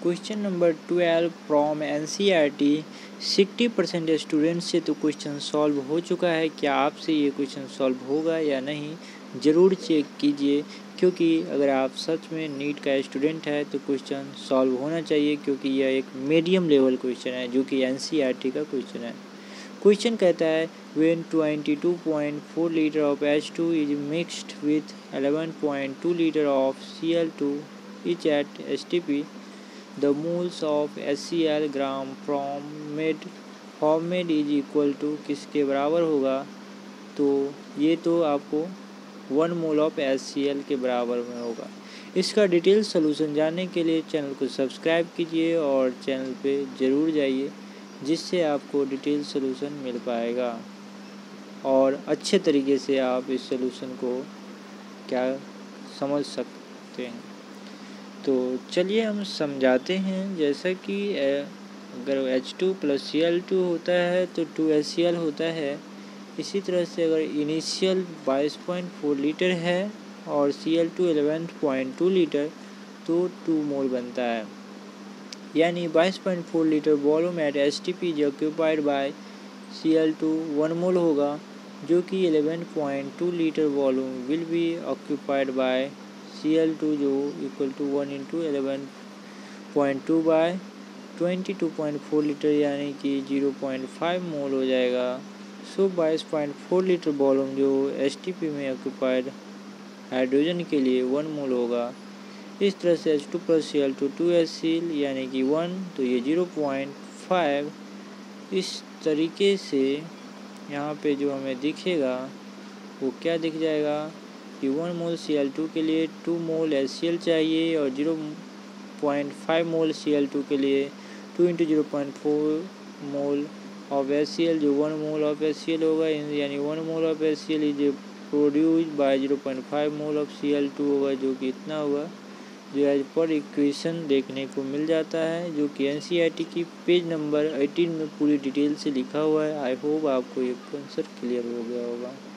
Question number 12 from NCERT। 60% student से तो question solve हो चुका है। क्या आपसे ये क्वेश्चन सॉल्व होगा या नहीं, ज़रूर चेक कीजिए, क्योंकि अगर आप सच में नीट का स्टूडेंट है तो क्वेश्चन सॉल्व होना चाहिए, क्योंकि यह एक मीडियम लेवल क्वेश्चन है जो कि NCERT का क्वेश्चन है। क्वेश्चन कहता है when 22.4 litre of H2 is mixed with 11.2 litre of Cl2 each at STP, the moles of HCl gram formed is equal to किसके बराबर होगा। तो ये तो आपको 1 मोल ऑफ HCl के बराबर में होगा। इसका डिटेल सोल्यूशन जानने के लिए चैनल को सब्सक्राइब कीजिए और चैनल पे ज़रूर जाइए, जिससे आपको डिटेल सोल्यूशन मिल पाएगा और अच्छे तरीके से आप इस सोल्यूशन को क्या समझ सकते हैं। तो चलिए हम समझाते हैं। जैसा कि अगर H2 + Cl2 होता है तो 2HCl होता है। इसी तरह से अगर इनिशियल 22.4 लीटर है और Cl2 11.2 लीटर तो 2 मोल बनता है। यानी 22.4 litre volume at STP is occupied by Cl2 1 mole होगा, जो कि 11.2 litre volume will be occupied by Cl2 जो इक्वल टू 1 × 11.2 बाय 22.4 लीटर यानी कि 0.5 मोल हो जाएगा। सो 22.4 लीटर वॉल्यूम जो STP में ऑक्यूपाइड हाइड्रोजन के लिए 1 मोल होगा। इस तरह से H2 + Cl2 2HCl यानी कि 1, तो ये 0.5। इस तरीके से यहाँ पे जो हमें दिखेगा वो क्या दिख जाएगा कि 1 मोल Cl2 के लिए 2 मोल HCl चाहिए और 0.5 मोल Cl2 के लिए 2 × 0.4 मोल ऑफ HCl जो 1 मोल ऑफ HCl होगा। यानी 1 mole of HCl is produced by 0.5 mole of Cl2 होगा, जो कि इतना होगा, जो एज पर इक्वेशन देखने को मिल जाता है, जो कि NCERT की पेज नंबर 18 में पूरी डिटेल से लिखा हुआ है। आई होप आपको ये कॉन्सेप्ट क्लियर हो गया होगा।